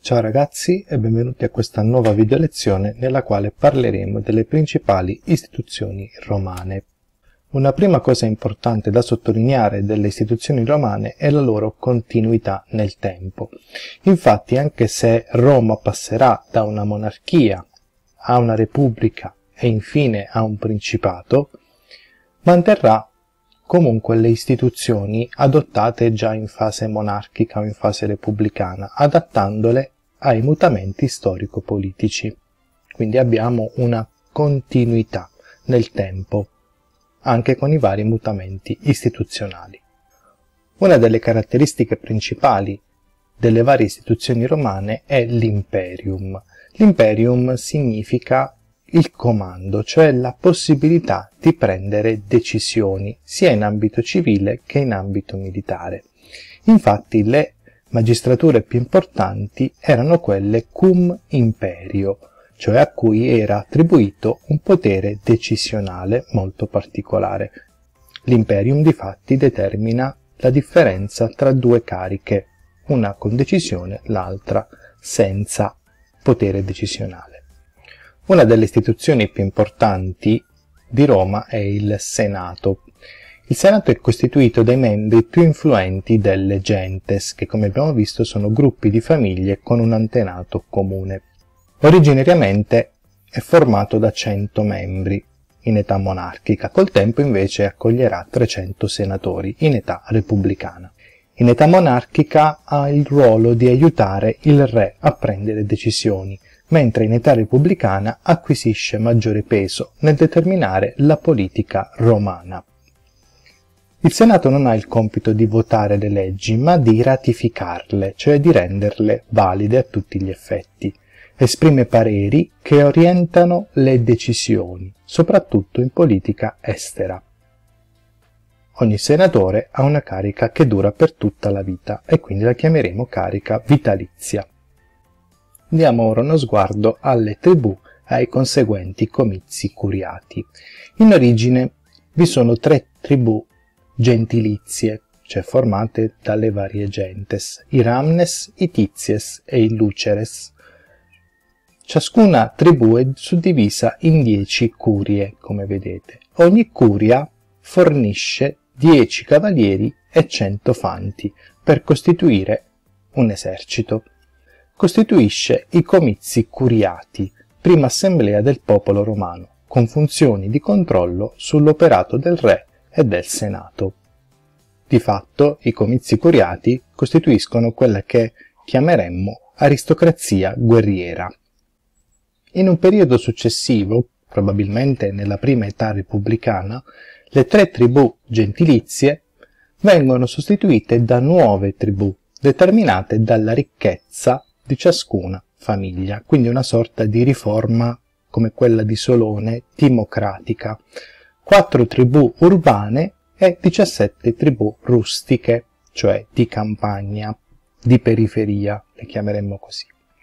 Ciao ragazzi e benvenuti a questa nuova video lezione nella quale parleremo delle principali istituzioni romane. Una prima cosa importante da sottolineare delle istituzioni romane è la loro continuità nel tempo. Infatti, anche se Roma passerà da una monarchia a una repubblica e infine a un principato, manterrà comunque le istituzioni adottate già in fase monarchica o in fase repubblicana, adattandole ai mutamenti storico-politici. Quindi abbiamo una continuità nel tempo, anche con i vari mutamenti istituzionali. Una delle caratteristiche principali delle varie istituzioni romane è l'imperium. L'imperium significa il comando, cioè la possibilità di prendere decisioni sia in ambito civile che in ambito militare. Infatti le magistrature più importanti erano quelle cum imperio, cioè a cui era attribuito un potere decisionale molto particolare. L'imperium difatti determina la differenza tra due cariche, una con decisione, l'altra senza potere decisionale. Una delle istituzioni più importanti di Roma è il Senato. Il Senato è costituito dai membri più influenti delle gentes, che come abbiamo visto sono gruppi di famiglie con un antenato comune. Originariamente è formato da 100 membri in età monarchica, col tempo invece accoglierà 300 senatori in età repubblicana. In età monarchica ha il ruolo di aiutare il re a prendere decisioni, mentre in età repubblicana acquisisce maggiore peso nel determinare la politica romana. Il Senato non ha il compito di votare le leggi, ma di ratificarle, cioè di renderle valide a tutti gli effetti. Esprime pareri che orientano le decisioni, soprattutto in politica estera. Ogni senatore ha una carica che dura per tutta la vita e quindi la chiameremo carica vitalizia. Diamo ora uno sguardo alle tribù e ai conseguenti comizi curiati. In origine vi sono 3 tribù gentilizie, cioè formate dalle varie gentes, i Ramnes, i Tizies e i Luceres. Ciascuna tribù è suddivisa in 10 curie, come vedete. Ogni curia fornisce 10 cavalieri e 100 fanti per costituire un esercito. Costituisce i comizi curiati, prima assemblea del popolo romano, con funzioni di controllo sull'operato del re e del senato. Di fatto, i comizi curiati costituiscono quella che chiameremmo aristocrazia guerriera. In un periodo successivo, probabilmente nella prima età repubblicana, le 3 tribù gentilizie vengono sostituite da nuove tribù, determinate dalla ricchezza di ciascuna famiglia, quindi una sorta di riforma come quella di Solone, timocratica. 4 tribù urbane e 17 tribù rustiche, cioè di campagna, di periferia, le chiameremmo così.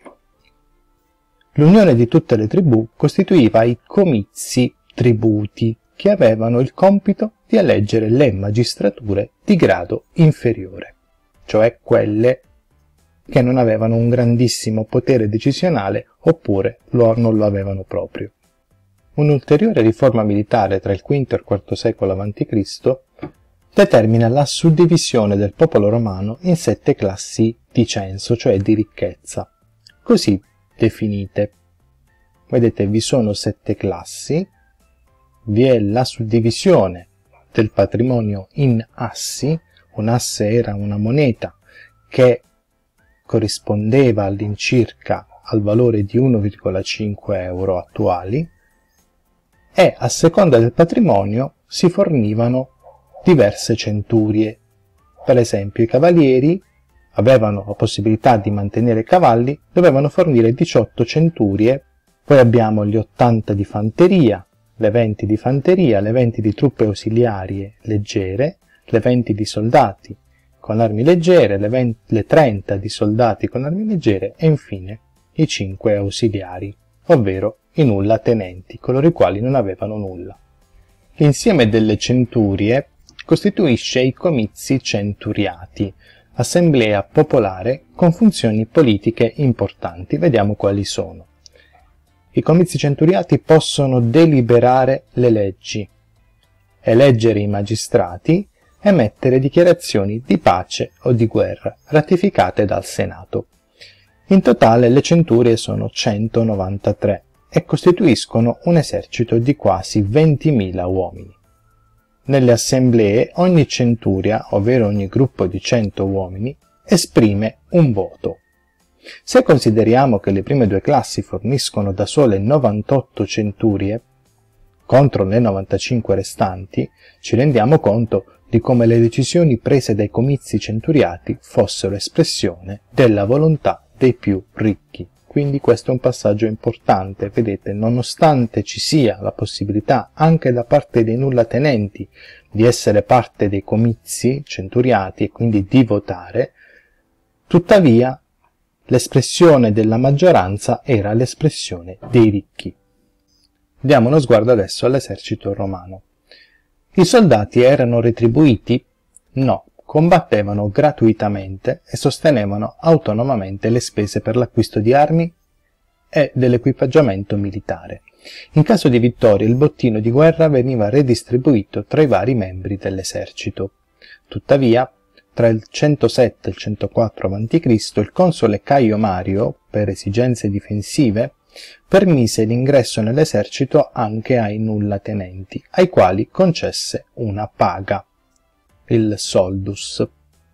L'unione di tutte le tribù costituiva i comizi tributi, che avevano il compito di eleggere le magistrature di grado inferiore, cioè quelle che non avevano un grandissimo potere decisionale oppure non lo avevano proprio. Un'ulteriore riforma militare tra il V e il IV secolo a.C. determina la suddivisione del popolo romano in 7 classi di censo, cioè di ricchezza, così definite. Vedete, vi sono 7 classi, vi è la suddivisione del patrimonio in assi. Un asse era una moneta che corrispondeva all'incirca al valore di 1,5 euro attuali, e a seconda del patrimonio si fornivano diverse centurie. Per esempio, i cavalieri avevano la possibilità di mantenere cavalli, dovevano fornire 18 centurie, poi abbiamo gli 80 di fanteria, le 20 di fanteria, le 20 di truppe ausiliarie leggere, le 20 di soldati con armi leggere, le 30 di soldati con armi leggere e infine i 5 ausiliari, ovvero i nulla tenenti, coloro i quali non avevano nulla. L'insieme delle centurie costituisce i comizi centuriati, assemblea popolare con funzioni politiche importanti. Vediamo quali sono. I comizi centuriati possono deliberare le leggi, eleggere i magistrati, emettere dichiarazioni di pace o di guerra, ratificate dal Senato. In totale le centurie sono 193 e costituiscono un esercito di quasi 20.000 uomini. Nelle assemblee ogni centuria, ovvero ogni gruppo di 100 uomini, esprime un voto. Se consideriamo che le prime due classi forniscono da sole 98 centurie, contro le 95 restanti, ci rendiamo conto di come le decisioni prese dai comizi centuriati fossero espressione della volontà dei più ricchi. Quindi questo è un passaggio importante, vedete, nonostante ci sia la possibilità anche da parte dei nullatenenti di essere parte dei comizi centuriati e quindi di votare, tuttavia l'espressione della maggioranza era l'espressione dei ricchi. Diamo uno sguardo adesso all'esercito romano. I soldati erano retribuiti? No, combattevano gratuitamente e sostenevano autonomamente le spese per l'acquisto di armi e dell'equipaggiamento militare. In caso di vittoria il bottino di guerra veniva redistribuito tra i vari membri dell'esercito. Tuttavia, tra il 107 e il 104 a.C., il console Caio Mario, per esigenze difensive, permise l'ingresso nell'esercito anche ai nullatenenti, ai quali concesse una paga, il soldus.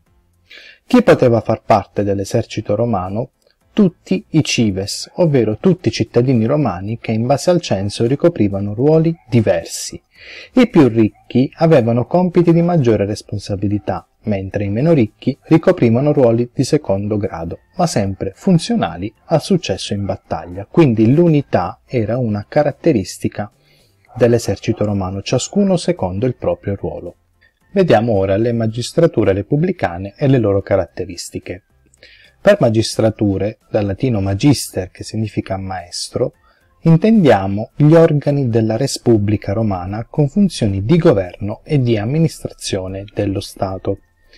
Chi poteva far parte dell'esercito romano? Tutti i cives, ovvero tutti i cittadini romani che in base al censo ricoprivano ruoli diversi. I più ricchi avevano compiti di maggiore responsabilità, mentre i meno ricchi ricoprivano ruoli di secondo grado, ma sempre funzionali al successo in battaglia. Quindi l'unità era una caratteristica dell'esercito romano, ciascuno secondo il proprio ruolo. Vediamo ora le magistrature repubblicane e le loro caratteristiche. Per magistrature, dal latino magister, che significa maestro, intendiamo gli organi della res publica romana con funzioni di governo e di amministrazione dello Stato,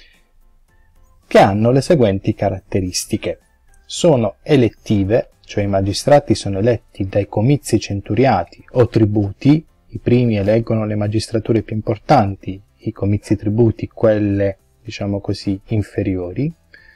che hanno le seguenti caratteristiche. Sono elettive, cioè i magistrati sono eletti dai comizi centuriati o tributi, i primi eleggono le magistrature più importanti, i comizi tributi quelle, diciamo così, inferiori.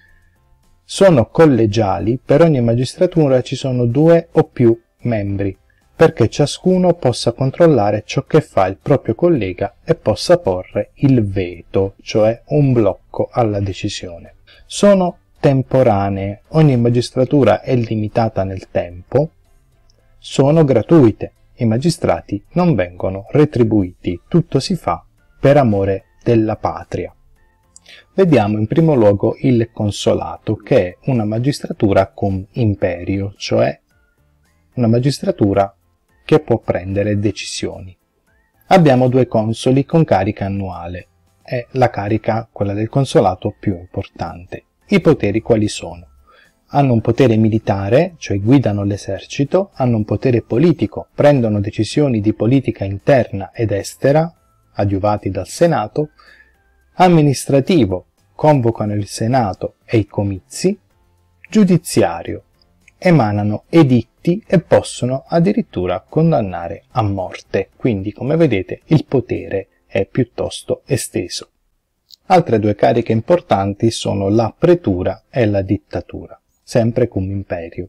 Sono collegiali, per ogni magistratura ci sono 2 o più membri, perché ciascuno possa controllare ciò che fa il proprio collega e possa porre il veto, cioè un blocco alla decisione. Sono temporanee, ogni magistratura è limitata nel tempo. Sono gratuite, i magistrati non vengono retribuiti, tutto si fa per amore della patria. Vediamo in primo luogo il consolato, che è una magistratura con imperio, cioè una magistratura che può prendere decisioni. Abbiamo 2 consoli con carica annuale, è la carica, quella del consolato, più importante. I poteri quali sono? Hanno un potere militare, cioè guidano l'esercito, hanno un potere politico, prendono decisioni di politica interna ed estera, adiuvati dal Senato, amministrativo, convocano il Senato e i comizi, giudiziario, emanano editti e possono addirittura condannare a morte. Quindi, come vedete, il potere è piuttosto esteso. Altre 2 cariche importanti sono la pretura e la dittatura, sempre cum imperio.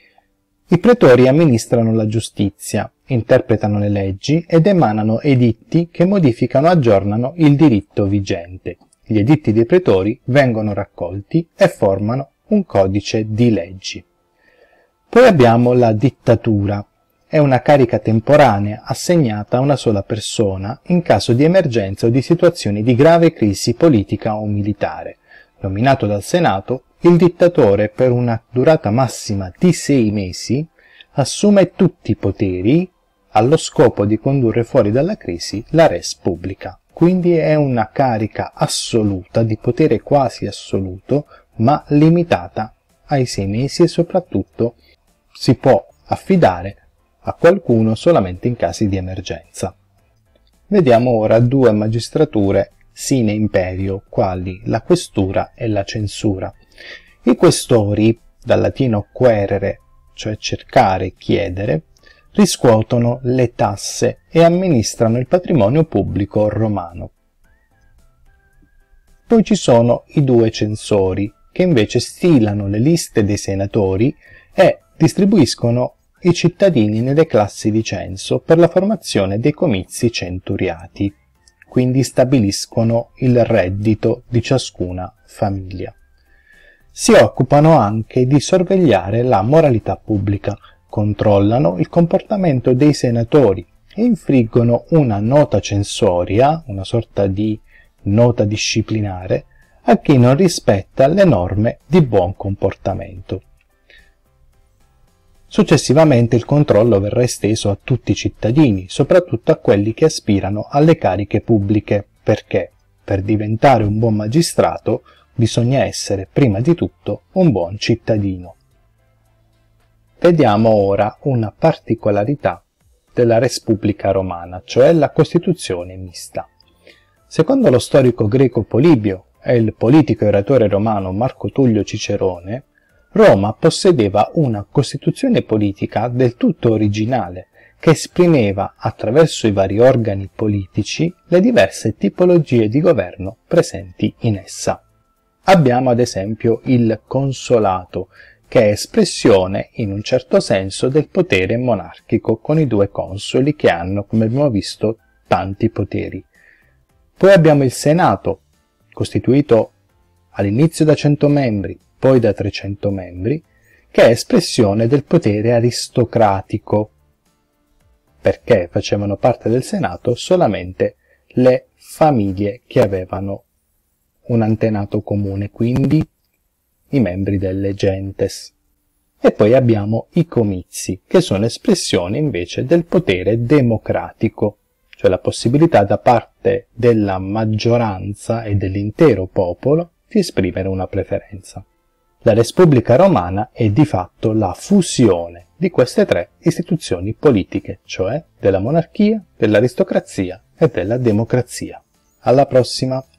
I pretori amministrano la giustizia, interpretano le leggi ed emanano editti che modificano e aggiornano il diritto vigente. Gli editti dei pretori vengono raccolti e formano un codice di leggi. Poi abbiamo la dittatura. È una carica temporanea assegnata a una sola persona in caso di emergenza o di situazioni di grave crisi politica o militare. Nominato dal Senato, il dittatore per una durata massima di 6 mesi assume tutti i poteri allo scopo di condurre fuori dalla crisi la res publica. Quindi è una carica assoluta, di potere quasi assoluto, ma limitata ai 6 mesi e soprattutto si può affidare a qualcuno solamente in casi di emergenza. Vediamo ora 2 magistrature sine imperio, quali la questura e la censura. I questori, dal latino querere, cioè cercare, chiedere, riscuotono le tasse e amministrano il patrimonio pubblico romano. Poi ci sono i due censori, che invece stilano le liste dei senatori e distribuiscono i cittadini nelle classi di censo per la formazione dei comizi centuriati, quindi stabiliscono il reddito di ciascuna famiglia. Si occupano anche di sorvegliare la moralità pubblica, controllano il comportamento dei senatori e infliggono una nota censoria, una sorta di nota disciplinare, a chi non rispetta le norme di buon comportamento. Successivamente il controllo verrà esteso a tutti i cittadini, soprattutto a quelli che aspirano alle cariche pubbliche, perché per diventare un buon magistrato bisogna essere prima di tutto un buon cittadino. Vediamo ora una particolarità della Repubblica Romana, cioè la Costituzione mista. Secondo lo storico greco Polibio e il politico e oratore romano Marco Tullio Cicerone, Roma possedeva una costituzione politica del tutto originale, che esprimeva attraverso i vari organi politici le diverse tipologie di governo presenti in essa. Abbiamo ad esempio il consolato, che è espressione in un certo senso del potere monarchico, con i due consoli che hanno, come abbiamo visto, tanti poteri. Poi abbiamo il Senato, costituito all'inizio da 100 membri, poi da 300 membri, che è espressione del potere aristocratico, perché facevano parte del Senato solamente le famiglie che avevano un antenato comune, quindi i membri delle gentes. E poi abbiamo i comizi, che sono espressione invece del potere democratico, cioè la possibilità da parte della maggioranza e dell'intero popolo di esprimere una preferenza. La Repubblica Romana è di fatto la fusione di queste tre istituzioni politiche, cioè della monarchia, dell'aristocrazia e della democrazia. Alla prossima!